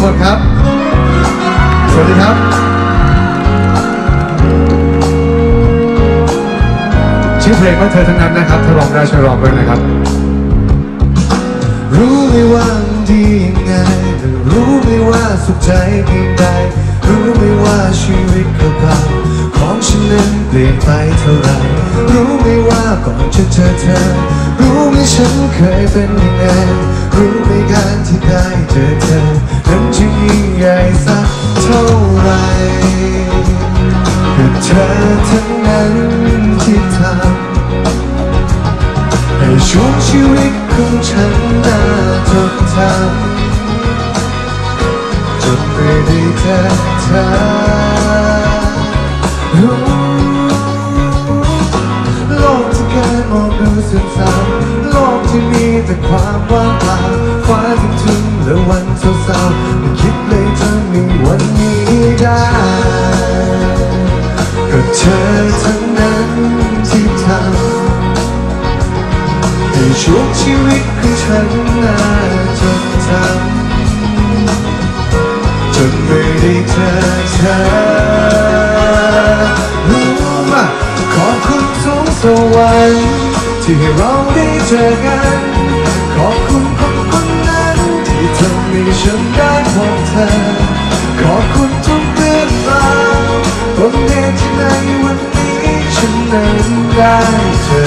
คนครับสวัสดีครับชื่อเพลงว่าเธอทั้งนั้นนะครับถ้าร้องได้ช่วยร้องด้วยนะครับรู้ไหมว่ามันดียังไงรู้ไหมว่าสุขใจเพียงใดรู้ไหมว่าชีวิตเก่าๆของฉันนั้นเปลี่ยนไปเท่าไรรู้ไหมว่าก่อนจะเจอเธอรู้ไหมฉันเคยเป็นยังไงรู้ไหมการที่ได้เจอเธอนั้นจะยิ่งใหญ่สักเท่าไรก็เธอทั้งนั้นที่ทำให้ช่วงชีวิตของฉันน่าจดจำจนไม่ได้เจอเธอโลกที่เคยมองดูสดใสโลกที่มีแต่ความว่างเปล่าฟ้าทึมๆและวันเศร้าๆไม่คิดเลยจะมีวันนี้ได้ก็เธอทั้งนั้นที่ทำให้ช่วงชีวิตของฉันน่าจดจำจนไม่ได้เจอเธอรู้ไหมขอบคุณทุกสวรรค์ที่ให้เราได้เจอกันขอบคุณคนคนนั้นที่ทำให้ฉันได้พบเธอขอบคุณทุกเรื่องราวต้นเหตุที่ในวันนี้ฉันนั้นได้เจอ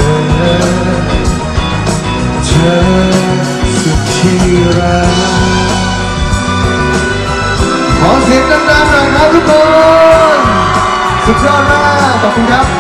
เธอสุดที่รักขอเสียงดังๆหน่อยครับทุกคนสุดยอดมากขอบคุณครับ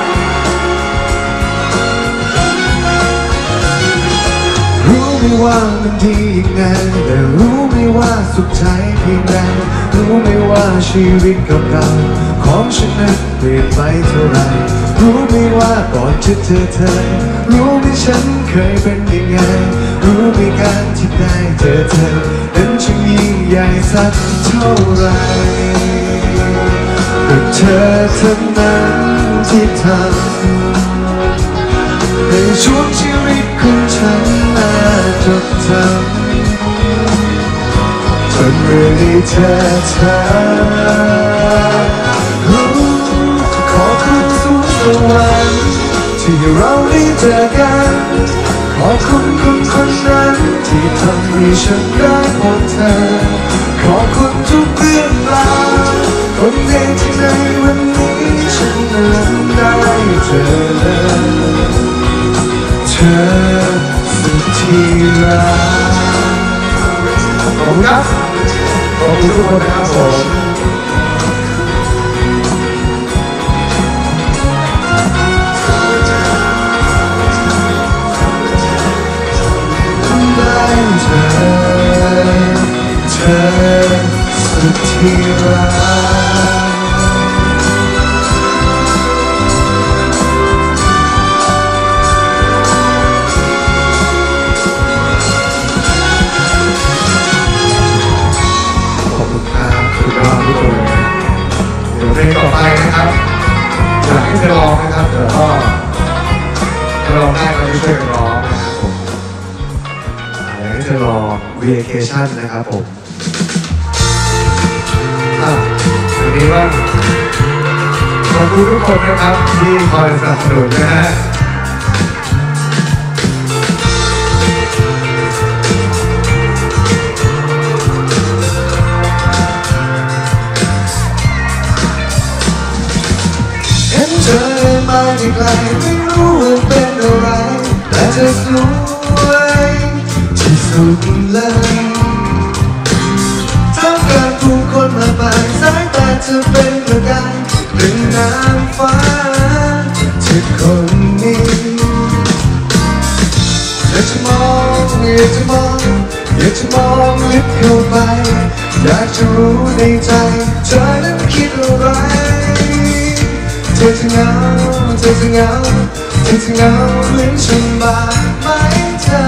รู้ไหมว่ามันดียังไงแต่รู้ไหมว่าสุขใจเพียงใดรู้ไหมว่าชีวิตเก่าๆของฉันนั้นเปลี่ยนไปเท่าไรรู้ไหมว่าก่อนจะเจอเธอรู้ไหมฉันเคยเป็นยังไงรู้ไหมการที่ได้เจอเธอนั้นช่างยิ่งใหญ่สักเท่าไรก็เธอทั้งนั้นที่ทำในช่วงชีวิตของฉันน่าจดจำจนไม่ได้เจอเธอขอบคุณทุกวันที่เราได้เจอกันขอบคุณคนคนนั้นที่ทำให้ฉันได้พบเธอขอบคุณทุกเรื่องราวคนเดียวที่ในวันนี้ฉันนั้นได้เจอเธอสุดที่รักขอบคุณครับขอบคุณทุกคนนะครับผมเธอสุดที่รักขอบคุณครับคุณน้องทุกคนเดี๋ยวเพลงต่อไปนะครับอยากให้เธอร้องนะครับเดี๋ยวก็ร้องได้ก็ช่วยกันร้องนะครับผมอยากให้เธอรอ Vacation นะครับผมวันนี้ว่าขอบคุณทุกคนนะครับที่คอยสนับสนุนนะฮะเห็นเธอมาที่ไกลไม่รู้ว่าเป็นอะไรแต่เธอสวยที่สุดเลยทั้งการผู้คนมาบายสายตาเธอเป็นประกายเป็นนางฟ้าที่คนนี้อยากจะมองอยากจะมองอยากจะมองลึกเข้าไปอยากจะรู้ในใจเธอนั้นคิดอะไรเธอจะเหงาเธอจะเหงาเธอจะเหงาเหมือนฉันบ้างไหมเธอ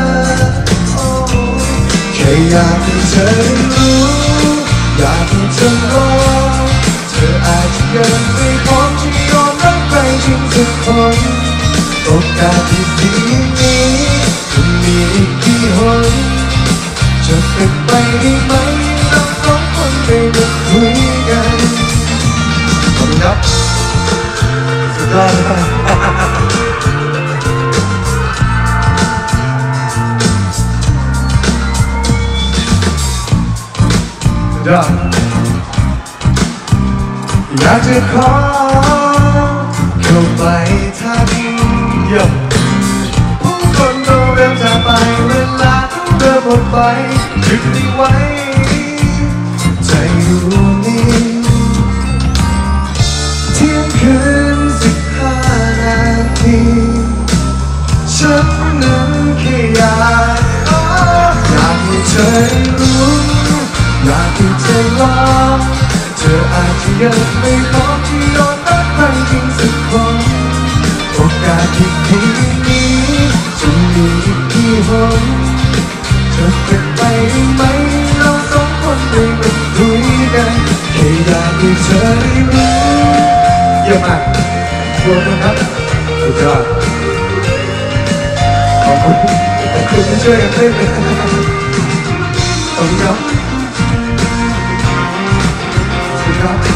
แค่อยากให้เธอรู้อยากให้เธอรอเธออาจจะยังไม่พร้อมที่ยอมรับใครจริงสักคนโอกาสที่ดีนี้จะมีอีกกี่หนจะเป็นไปได้ไหมเราสองคนไปอยากจะขอเข้าไปทักผู้คนเราเริ่มจากไปเวลาเริ่มหมดไปหยุดไม่ไหวใจดวงนี้เที่ยงคืน15 นาทีฉันนั้นแค่อยากให้เธอรู้อยากให้เธอลองเธออาจจะยังไม่พร้อมที่ยอมรับใครจริงสักคนโอกาสที่ดีนี้จะมีอีกกี่หนจะเป็นไปได้ไหมเราสองคนได้มาคุยกันแค่อยากให้เธอได้รู้เยี่ยมมากรวมนะครับสุดยอดขอบคุณที่ช่วยกันเล่นนะขอบคุณครับสุดยอด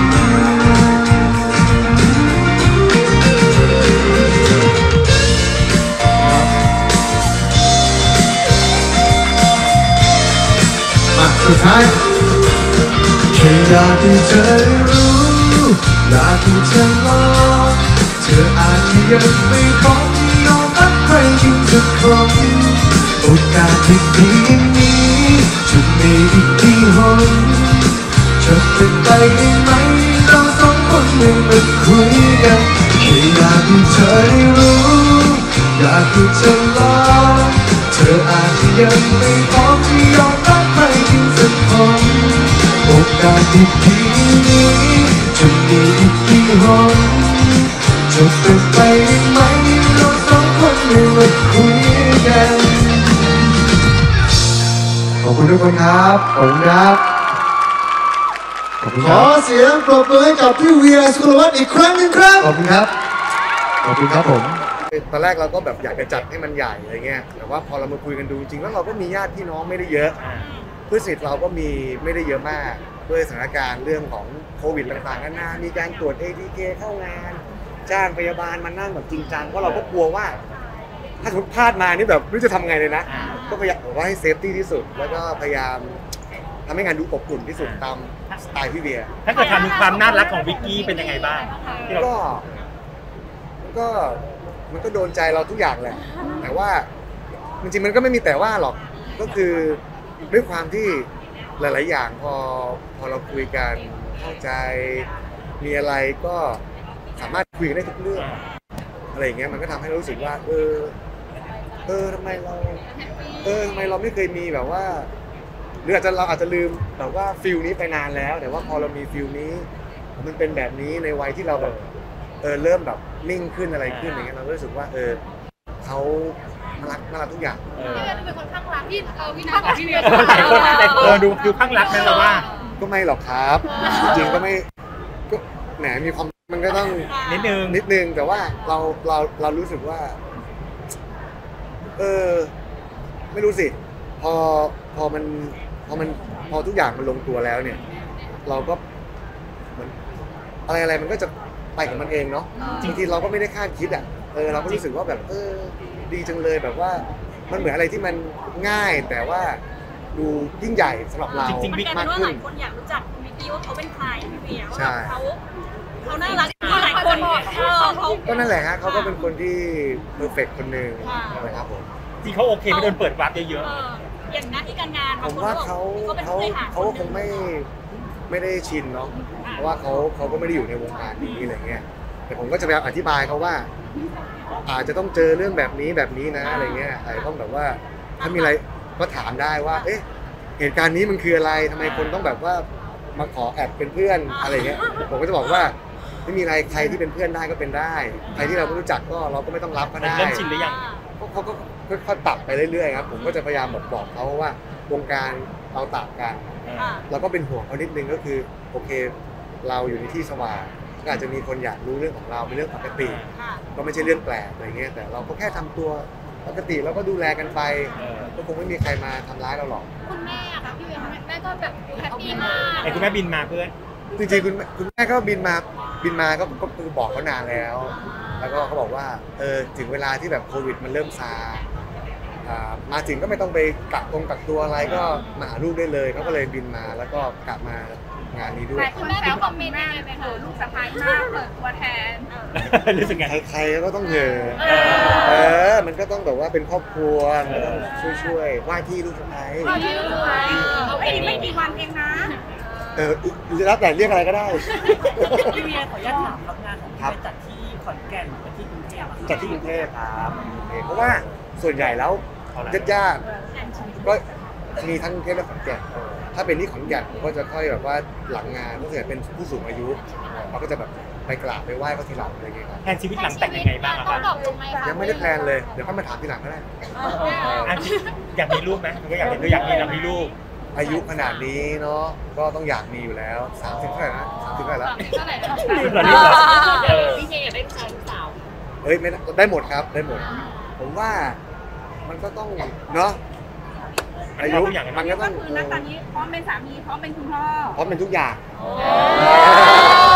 มาสุดท้ายแค่อยากให้เธอรู้อยากให้เธอลองเธออาจจะยังไม่พร้อมที่ยอมรับใครจริงสักคนโอกาสที่ดีนี้จะมีอีกกี่หนจะเป็นไปได้ไหมเราสองคนได้มาคุยกันแค่อยากให้เธอได้รู้อยากให้เธอลองเธออาจจะยังไม่พร้อมที่ยอมรับใครจริงสักคนโอกาสที่ดีนี้จะมีอีกกี่หนจะเป็นไปได้ไหมเราสองคนได้มาคุยกันขอบคุณทุกคนครับขอบคุณครับขอบคุณขคอรับเสียงปรบมือให้กับพี่เวียสุรวัฒน์อีกครั้งหนึ่งครับขอบคุณครับขอบคุณครับผมตอนแรกเราก็แบบอยากจะจัดให้มันใหญ่อะไรเงี้ยแต่ว่าพอเรามาคุยกันดูจริงๆแล้วเราก็มีญาติพี่น้องไม่ได้เยอะเพื่อนสนิทเราก็มีไม่ได้เยอะมากด้วยสถานการณ์เรื่องของโควิดต่างๆนานามีการตรวจ ATK เข้างานจ้างพยาบาลมานั่งแบบจริงจังเพราะเราก็กลัวว่าถ้าสมมติพลาดมานี่แบบไม่รู้จะทำไงเลยนะก็พยายามบอกว่าให้เซฟตี้ที่สุดแล้วก็พยายามทำให้งานดูอบอุ่นที่สุดตามสไตล์พี่เบียร์ถ้าเกิดทำมีความน่ารักของวิกกี้เป็นยังไงบ้างที่เราก็มันก็โดนใจเราทุกอย่างแหละแต่ว่าจริงๆมันก็ไม่มีแต่ว่าหรอกก็คือด้วยความที่หลายๆอย่างพอเราคุยกันเข้าใจมีอะไรก็สามารถคุยกันได้ทุกเรื่องอะไรอย่างเงี้ยมันก็ทำให้เรารู้สึกว่าทำไมเราไม่เคยมีแบบว่าหรือเราอาจจะลืมแบบว่าฟิลนี้ไปนานแล้วแต่ว่าพอเรามีฟิลนี้มันเป็นแบบนี้ในวัยที่เราแบบเริ่มแบบนิ่งขึ้นอะไรขึ้นอย่างเงี้ยเราก็รู้สึกว่าเขาน่ารักทุกอย่างพี่เวียดูเป็นคนข้างรักพี่นัทกับพี่เวียดูข้างรักนั่นเราว่าก็ไม่หรอกครับจริงๆก็ไม่ก็แหมมีความมันก็ต้องนิดนึงแต่ว่าเรารู้สึกว่าไม่รู้สิพอทุกอย่างมันลงตัวแล้วเนี่ยเราก็เหมือนอะไรมันก็จะไปของมันเองเนาะจริงๆเราก็ไม่ได้คาดคิดเราก็รู้สึกว่าแบบดีจังเลยแบบว่ามันเหมือนอะไรที่มันง่ายแต่ว่าดูยิ่งใหญ่สำหรับเราจริงๆมันกลายเป็นว่าหลายคนอยากรู้จักคุณวิกกี้ว่าเขาเป็นใครพี่เวียว่าเขาน่ารักที่หลายคนเขาก็นั่นแหละฮะเขาก็เป็นคนที่เพอร์เฟกต์คนหนึ่งนะครับผมจริงเขาโอเคไม่โดนเปิดวาร์ปเยอะอย่างหน้าที่การงานผมว่าเขาก็คงไม่ได้ชินเนาะเพราะว่าเขาก็ไม่ได้อยู่ในวงการนี้อะไรเงี้ยแต่ผมก็จะพยายามอธิบายเขาว่าอาจจะต้องเจอเรื่องแบบนี้นะอะไรเงี้ยอาจจะต้องแบบว่าถ้ามีอะไรก็ถามได้ว่าเหตุการณ์นี้มันคืออะไรทำไมคนต้องแบบว่ามาขอแอดเป็นเพื่อนอะไรเงี้ยผมก็จะบอกว่าไม่มีอะไรใครที่เป็นเพื่อนได้ก็เป็นได้ใครที่เราไม่รู้จักก็เราก็ไม่ต้องรับก็ๆได้เริ่มชินหรือยังเขาก็ค่อยๆปรับไปเรื่อยๆครับผมก็จะพยายามบอกเขาว่าวงการเราต่างกันเราก็เป็นห่วงเขานิดนึงก็คือโอเคเราอยู่ในที่สว่างก็อาจจะมีคนอยากรู้เรื่องของเราเป็นเรื่องปกติก็ไม่ใช่เรื่องแปลกอะไรเงี้ยแต่เราก็แค่ทำตัวปกติแล้วก็ดูแลกันไปก็คงไม่มีใครมาทำร้ายเราหรอกคุณแม่ค่ะพี่เวียแม่ก็แบบแฮปปี้มากไอ้คุณแม่บินมาเพื่อนจริงๆคุณแม่ก็บินมาก็คือบอกเขานานแล้วแล้วก็เขาบอกว่าถึงเวลาที่แบบโควิดมันเริ่มซามาถึงก็ไม่ต้องไปกักตัวอะไรก็มาหาลูกได้เลยเขาก็เลยบินมาแล้วก็กลับมางานนี้ด้วหยลายคนแซวคอมเมนต์แม่เลยไปเถอะลูกสะพ้ายมากเปิดตัวแทนรู้สึกไงใครๆก็ต้องเหอะมันก็ต้องแบบว่าเป็นครอบครัวมันก็ต้องช่วยๆว่าที่ลูกสะใภ้ตอนที่ลูกสะพ้ายไม่กี่วันเองนะแล้วแต่เรียกอะไรก็ได้พี่เวียขออนุญาตถามครับงานของพี่ไปจัดที่ขอนแก่นหรือว่าที่กรุงเทพอะครับจัดที่กรุงเทพครับเพราะว่าส่วนใหญ่แล้วญาติๆก็มีทั้งกรุงเทพและขอนแก่นถ้าเป็นที่ขอนแก่นผมก็จะค่อยแบบว่าหลังงานก็จะเป็นผู้สูงอายุเราก็จะแบบไปกราบไปไหว้เขาทีหลังอะไรอย่างเงี้ยครับแทนชีวิตหลังแต่งยังไงบ้างอะครับยังไม่ได้แพลนเลยเดี๋ยวก็มาถามทีหลังก็ได้อยากมีลูกไหมมันก็อยากมีมีลูกอายุขนาดนี้เนาะก็ต้องอยากมีอยู่แล้ว30เท่าไหร่นะ30เท่าไหร่แล้วเท่าไหร่นะรีบเหรอรีบเหรอเออพี่เจอยากได้ผู้ชายหรือเปล่าเฮ้ยไม่ได้หมดครับได้หมด ผมว่ามันก็ต้องเนาะอายุมันก็ก็ต้องคือณตอนนี้พร้อมเป็นสามีพร้อมเป็นคุณพ่อพร้อมเป็นทุกอย่างเ